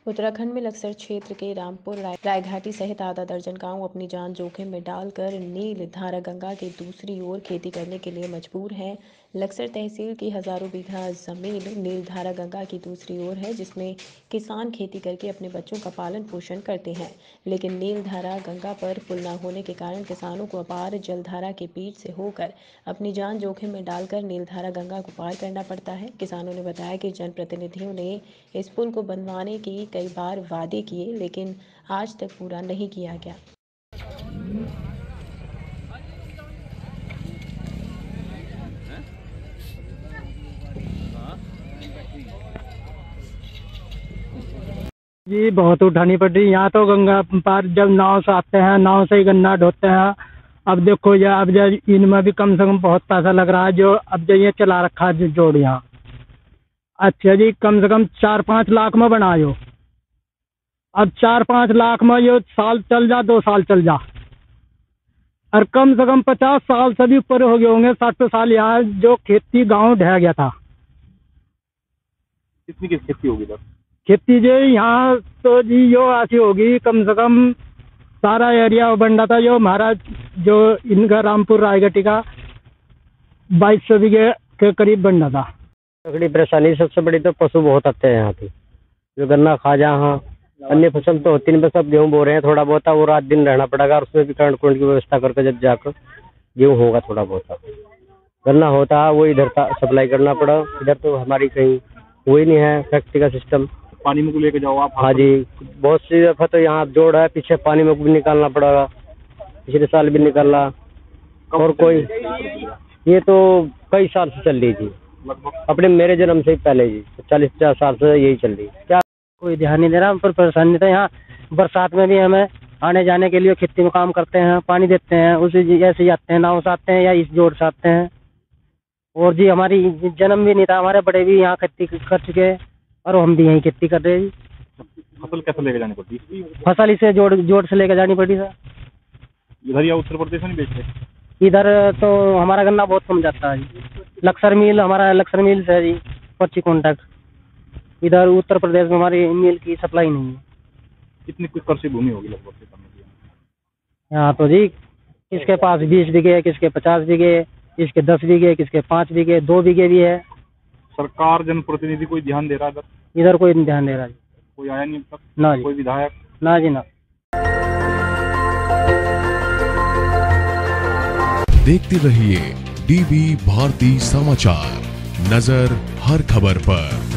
उत्तराखंड में लक्सर क्षेत्र के रामपुर रायघाटी सहित आधा दर्जन गांव अपनी जान जोखिम में डालकर नील धारा गंगा की दूसरी ओर खेती करने के लिए मजबूर हैं। लक्सर तहसील की हजारों बीघा जमीन नील धारा गंगा की दूसरी ओर है, जिसमें किसान खेती करके अपने बच्चों का पालन पोषण करते हैं। लेकिन नील धारा गंगा पर पुल न होने के कारण किसानों को अपार जलधारा के बीच से होकर अपनी जान जोखिम में डालकर नील धारा गंगा को पार करना पड़ता है। किसानों ने बताया कि जनप्रतिनिधियों ने इस पुल को बनवाने की कई बार वादे किए, लेकिन आज तक पूरा नहीं किया गया। जी बहुत उठानी पड़ रही यहाँ तो गंगा पार जब नाव से आते हैं, नाव से ही गन्ना ढोते हैं। अब देखो अब इनमें भी कम से कम बहुत पैसा लग रहा है, जो अब जो ये चला रखा है जोड़ यहाँ। अच्छा जी, कम से कम 4-5 लाख में बनायो। अब 4-5 लाख में ये साल चल जा, 2 साल चल जा, और कम से कम 50 साल से भी ऊपर हो गए होंगे, 60 साल यहाँ जो खेती गांव ढह गया था। कितनी खेती होगी सर? खेती जो यहाँ तो जी यो ऐसी होगी, कम से कम सारा एरिया बन रहा था जो हमारा जो इनका रामपुर रायगटी का 2200 बीघे के करीब बन रहा था। तगड़ी परेशानी सबसे बड़ी तो पशु बहुत आते हैं यहाँ पे, जो गन्ना खा जा। हाँ, अन्य फसल तो होती नहीं, बस अब गेहूँ बो रहे हैं थोड़ा बहुत, वो रात दिन रहना पड़ेगा, और उसमें भी करंट की व्यवस्था करके जब जाकर गेहूँ होगा थोड़ा बहुत। गन्ना होता है वो इधर सप्लाई करना पड़ा, इधर तो हमारी कहीं वही नहीं है फैक्ट्री का सिस्टम। पानी में को लेके जाओ आप? हाँ जी, बहुत सी दफा तो यहाँ जोड़ है, पीछे पानी में को भी निकालना पड़ेगा, पिछले साल भी निकाला। और कोई ये तो कई साल से चल रही थी, अपने मेरे जन्म से ही पहले जी, 40-50 साल से यही चल रही। क्या कोई ध्यान नहीं दे रहा, हम पर परेशानी था। यहाँ बरसात में भी हमें आने जाने के लिए खेती में काम करते हैं, पानी देते हैं, उसी ऐसे ही आते हैं, नाव से आते हैं या इस जोड़ से आते हैं। और जी हमारी जन्म भी नहीं था, हमारे बड़े भी यहाँ खेती कर चुके और हम भी यहीं खेती कर रहे हैं। फसल कैसे लेके जानी पड़ती? फसल इसे जोड़ से लेकर जानी पड़ी सर। इधर या उत्तर प्रदेश में नहीं बेचते? इधर तो हमारा गन्ना बहुत कम जाता है जी। हमारा लक्सर मिल से है जी, 25 कॉन्टैक्ट। इधर उत्तर प्रदेश में हमारी मिल की सप्लाई नहीं है। कितनी कुछ कृषि भूमि होगी लगभग? यहाँ तो जी किसके पास 20 बीघे, किसके 50 बीघे, किसके 10 बीघे, किसके 5 बीघे, 2 बीघे भी है। सरकार जनप्रतिनिधि कोई ध्यान दे रहा है इधर कोई नहीं ध्यान दे रहा जी। कोई आया नहीं अब तक? ना जी। कोई विधायक? ना जी ना। देखते रहिए डीबी भारती समाचार, नजर हर खबर पर।